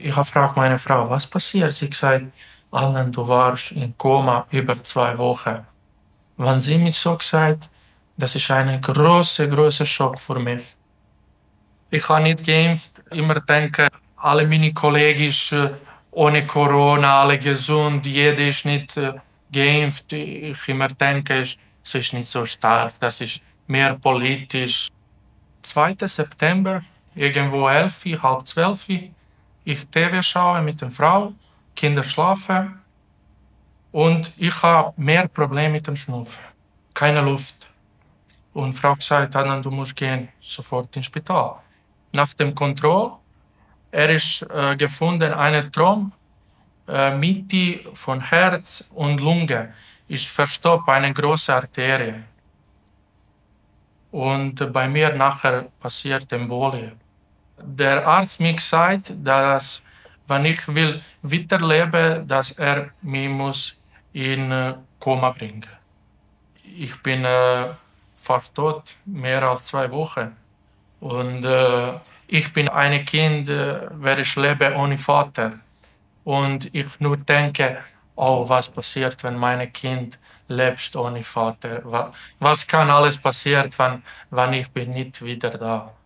ich habe gefragt meine Frau, was passiert? Sie gesagt, Adnan, du warst in Koma über 2 Wochen. Wenn sie mich so gesagt, das ist ein großer Schock für mich. Ich habe nicht geimpft, immer denke, alle meine Kollegen ist ohne Corona, alle gesund, jeder ist nicht geimpft. Ich immer denke, es ist nicht so stark, das ist mehr politisch. 2. September, irgendwo 11, halb 12, ich TV schaue mit der Frau, Kinder schlafen und ich habe mehr Probleme mit dem Schnupfen. Keine Luft. Und die Frau sagt, Adnan, du musst gehen sofort ins Spital. Nach dem Kontroll, er ist gefunden, eine Throm, Mitte von Herz und Lunge ist verstopft, eine große Arterie. Und bei mir nachher passiert Embolie. Der Arzt mir gesagt, dass wenn ich will weiterleben, dass er mich muss in Koma bringen. Ich bin fast tot, mehr als 2 Wochen. Und ich bin ein Kind, wer ich lebe ohne Vater. Und ich nur denke, oh, was passiert, wenn mein Kind lebt ohne Vater? Was kann alles passieren, wenn ich bin nicht wieder da?